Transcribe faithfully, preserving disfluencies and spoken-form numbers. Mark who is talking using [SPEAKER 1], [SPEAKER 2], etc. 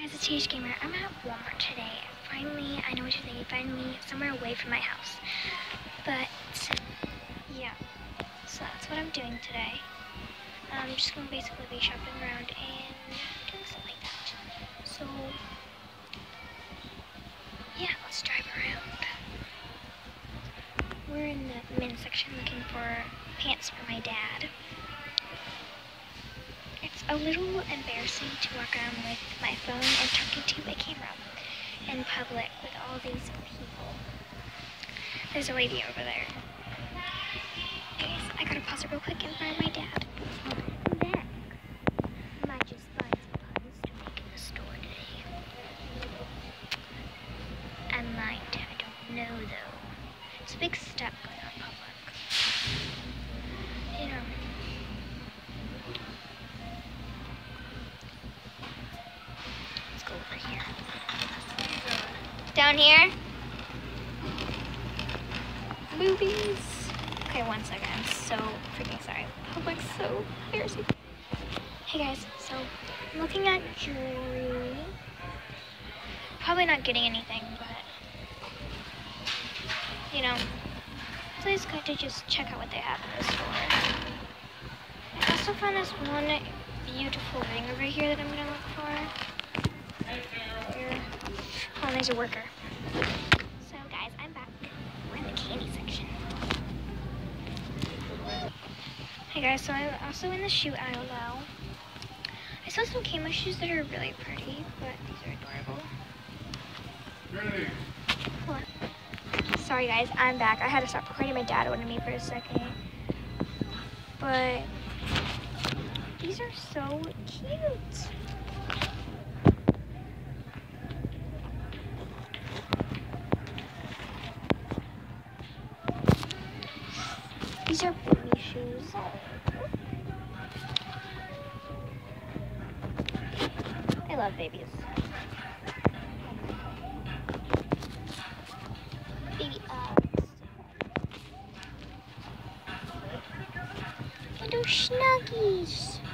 [SPEAKER 1] Guys, it's T H Gamer. I'm at Walmart today. Finally, I know what you're thinking, finally somewhere away from my house. But, yeah. So that's what I'm doing today. I'm just going to basically be shopping around and doing stuff like that. So, yeah, let's drive around. We're in the men's section looking for pants for my dad. It's a little embarrassing to walk around with my phone and talking to a camera in public with all these people. There's a lady over there. Anyways, I gotta pause it real quick and find my dad. Next, might just find some puns to make in the store today. I might, I don't know though. It's a big step going on public. You know. Let's go over here. Down here. Movies. Okay, one second. I'm so freaking sorry. Public's so embarrassing. Hey guys, so I'm looking at jewelry. Probably not getting anything, but you know, it's always good to just check out what they have in the store. I also found this one beautiful ring over here that I'm gonna look for. Here. Oh, there's a worker. So guys, I'm back. We're in the candy section. Hey guys, so I'm also in the shoe aisle now. I saw some camo shoes that are really pretty, but these are adorable.
[SPEAKER 2] Ready.
[SPEAKER 1] What? Sorry guys, I'm back. I had to stop recording. My dad wanted me for a second. But these are so cute. These are baby shoes. I love babies. Baby Uggs. Little snuggies.